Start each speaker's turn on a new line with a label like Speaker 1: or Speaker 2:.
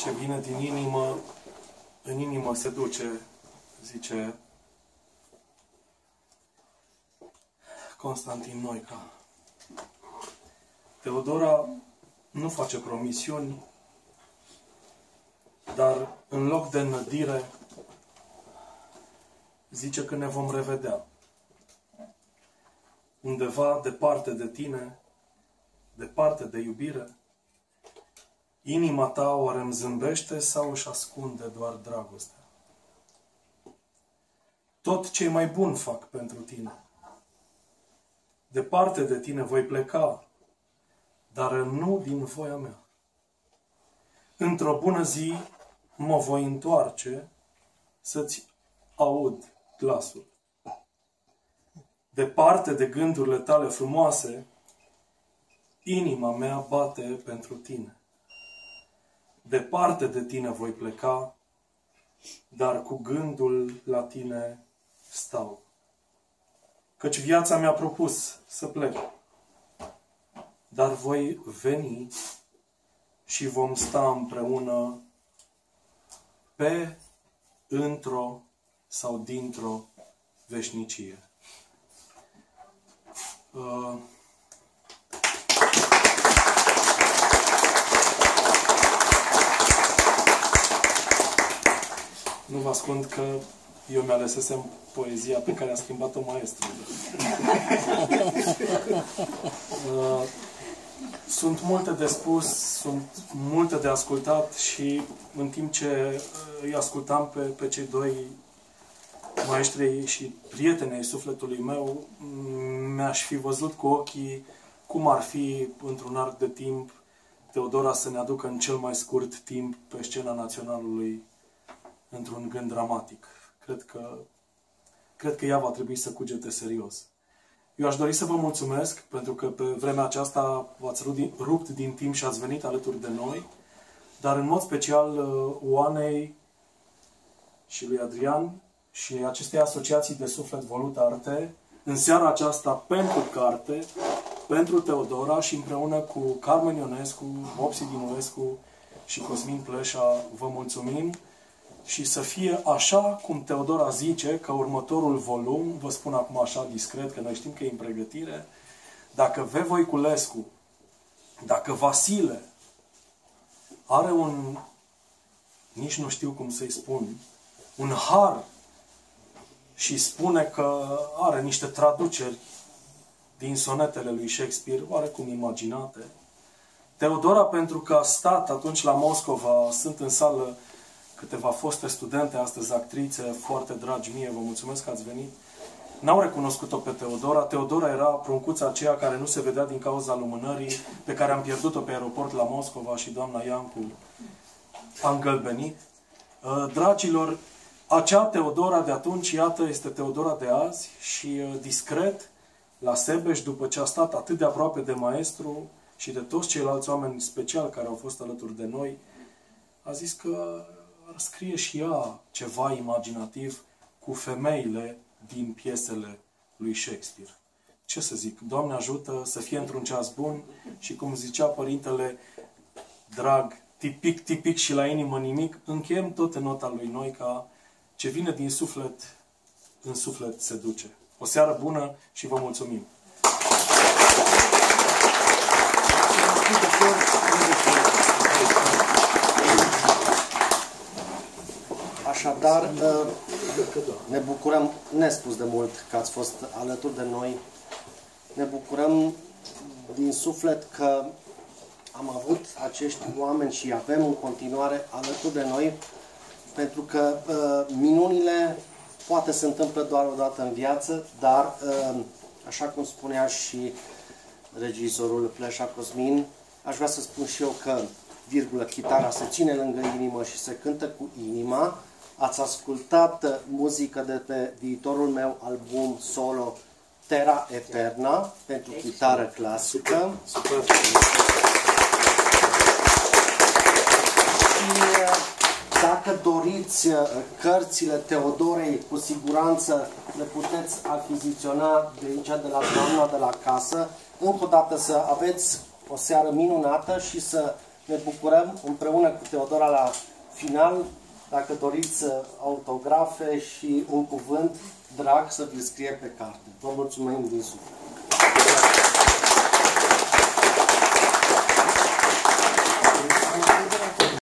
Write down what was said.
Speaker 1: Ce vine din inimă, în inimă se duce, zice Constantin Noica. Teodora nu face promisiuni, dar în loc de înădire zice că ne vom revedea. Undeva departe de tine, departe de iubire, inima ta oare îmi zâmbește sau își ascunde doar dragostea? Tot ce mai bun fac pentru tine. Departe de tine voi pleca, dar nu din voia mea. Într-o bună zi mă voi întoarce să-ți aud glasul. Departe de gândurile tale frumoase, inima mea bate pentru tine. Departe de tine voi pleca, dar cu gândul la tine stau. Căci viața mi-a propus să plec, dar voi veni și vom sta împreună pe, într-o sau dintr-o veșnicie. Nu vă ascund că eu mi-alesesem poezia pe care a schimbat-o maestrul. Sunt multe de spus, sunt multe de ascultat și în timp ce îi ascultam pe cei doi maestri și prieteni ai sufletului meu, mi-aș fi văzut cu ochii cum ar fi, într-un arc de timp, Teodora să ne aducă în cel mai scurt timp pe scena naționalului într-un gând dramatic. Cred că ea va trebui să cugete serios. Eu aș dori să vă mulțumesc pentru că pe vremea aceasta v-ați rupt din timp și ați venit alături de noi, dar în mod special Oanei și lui Adrian și acestei asociații de suflet Voluta Arte, în seara aceasta pentru carte, pentru Teodora și împreună cu Carmen Ionescu, Vopsi Dinulescu și Cosmin Pleșa vă mulțumim. Și să fie așa cum Teodora zice, că următorul volum, vă spun acum așa discret, că noi știm că e în pregătire, dacă V. Voiculescu, dacă Vasile are un, nici nu știu cum să-i spun, un har și spune că are niște traduceri din sonetele lui Shakespeare, oarecum imaginate, Teodora, pentru că a stat atunci la Moscova, sunt în sală câteva foste studente, astăzi actrițe, foarte dragi mie, vă mulțumesc că ați venit, n-au recunoscut-o pe Teodora. Teodora era pruncuța aceea care nu se vedea din cauza lumânării, pe care am pierdut-o pe aeroport la Moscova și doamna Iancu a îngălbenit. Dragilor, acea Teodora de atunci, iată, este Teodora de azi și discret, la Sebeș, după ce a stat atât de aproape de maestru și de toți ceilalți oameni speciali care au fost alături de noi, a zis că ar scrie și ea ceva imaginativ cu femeile din piesele lui Shakespeare. Ce să zic? Doamne ajută să fie într-un ceas bun și, cum zicea părintele drag, tipic, tipic și la inimă nimic, încheiem tot în nota lui Noica, ce vine din suflet, în suflet se duce. O seară bună și vă mulțumim!
Speaker 2: Așadar, ne bucurăm nespus de mult că ați fost alături de noi. Ne bucurăm din suflet că am avut acești oameni și avem în continuare alături de noi, pentru că minunile poate se întâmplă doar o dată în viață, dar, așa cum spunea și regizorul Pleșa Cosmin, aș vrea să spun și eu că, virgulă, chitara se ține lângă inimă și se cântă cu inima. Ați ascultat muzică de pe viitorul meu album solo Terra Eterna pentru chitară clasică.
Speaker 1: Super.
Speaker 2: Și dacă doriți cărțile Teodorei, cu siguranță le puteți achiziționa de aici, de la doamna de la casă. Încă o dată să aveți o seară minunată și să Ne bucurăm împreună cu Teodora la final, dacă doriți autografe și un cuvânt drag să vi-l scrie pe carte. Vă mulțumim din suflet!